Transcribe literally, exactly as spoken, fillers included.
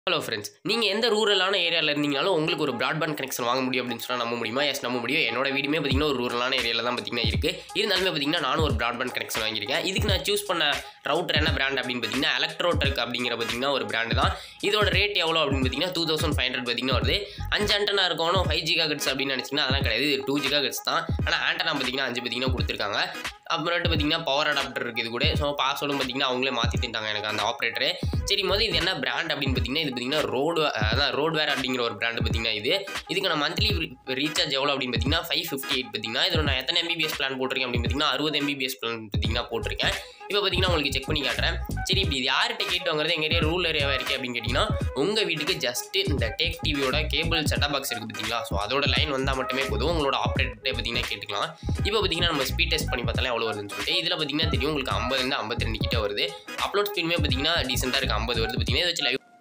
Hello friends, நீங்கள் எந்த ரூரலான ஏரியாவில் இருந்தீங்கனாலும் உங்களுக்கு ஒரு ப்ராட்பேண்ட் கனெக்ஷன் வாங்க முடியும் அப்படின்னு சொன்னால் நம்ப முடியுமா? எஸ், நம்ப முடியும். என்னோட வீடுமே பார்த்தீங்கன்னா ஒரு ரூரலான ஏரியாவில் தான் பார்த்தீங்கன்னா இருக்குது. இருந்தாலுமே பார்த்தீங்கன்னா நானும் ஒரு ப்ராட்பேண்ட் கனெக்ஷன் வாங்கியிருக்கேன். இதுக்கு நான் சூஸ் பண்ண ரவுட்டர் என்ன பிராண்ட் அப்படின்னு பார்த்தீங்கன்னா எலக்ட்ரோடெக் அப்படிங்கிற பார்த்தீங்கன்னா ஒரு பிராண்டு தான். இதோட ரேட் எவ்வளோ அப்படின்னு பார்த்தீங்கன்னா டூ தௌசண்ட் ஃபைவ் ஹண்ட்ரட் பார்த்தீங்கன்னா வருது. அஞ்சு ஆண்டனா இருக்கணும், ஃபைவ் ஜிகா ஹெர்ட்ஸ் அப்படின்னு நினச்சிங்கன்னா அதெல்லாம் கிடையாது. இது டூ ஜிகா ஹெர்ட்ஸ் தான். ஆனால் ஆண்டனா பார்த்தீங்கன்னா அஞ்சு பார்த்தீங்கன்னா கொடுத்துருக்காங்க. அப்புறமேட்டு பார்த்தீங்கன்னா பவர் அடாப்டர் இருக்குது இது கூட. ஸோ பாஸ்வேர்டும் பார்த்தீங்கன்னா அவங்களே மாற்றி தந்துட்டாங்க எனக்கு அந்த ஆப்ரேட்டரு. சரி, முதல்ல இது என்ன பிராண்ட் அப்படின்னு பார்த்தீங்கன்னா இது பார்த்தீங்கன்னா ரோடு அதான் ரோட்வேர் அப்படிங்கிற ஒரு பிராண்டு பார்த்தீங்கன்னா இது இதுக்கு நான் மந்த்லி ரீசார்ஜ் எவ்வளோ அப்படின்னு பார்த்தீங்கன்னா ஃபைவ் ஃபிஃப்டி எயிட் பார்த்தீங்கன்னா இதில் நான் எத்தனை எம்பிபிஎஸ் பிளான் போட்டிருக்கேன் அப்படின்னு பார்த்தீங்கன்னா அறுபது எம்பிபிஎஸ் பிளான் பார்த்தீங்கன்னா போட்டிருக்கேன். இப்போ பார்த்தீங்கன்னா உங்களுக்கு செக் பண்ணி காட்டுறேன். சரி, இப்படி இது யார்கிட்ட கேட்டு வாங்குறது? எங்கள் ஏரியா ரூல் ஏரியாவாக இருக்குது அப்படின்னு கேட்டிங்கன்னா உங்கள் வீட்டுக்கு ஜஸ்ட்டு இந்த டேக் டிவியோட கேபிள் செட்டப் பாக்ஸ் இருக்குது பார்த்தீங்களா? ஸோ அதோட லைன் வந்தால் மட்டுமே போதும். உங்களோட ஆப்ரேட்டர்கிட்ட பார்த்தீங்கன்னா கேட்டுக்கலாம். இப்போ பார்த்தீங்கன்னா நம்ம ஸ்பீட் டெஸ்ட் பண்ணி பார்த்தாலே எவ்வளோ வருதுன்னு சொல்லிட்டு இதில் பார்த்தீங்கன்னா தெரியும் உங்களுக்கு ஐம்பதுலேருந்து ஐம்பத்தி ரெண்டு கிட்ட வருது. அப்லோட் ஸ்பீடுமே பார்த்தீங்கன்னா டீசெண்டாக இருக்குது, ஐம்பது வருது பார்த்தீங்கன்னா. இதை வச்சு லைவ்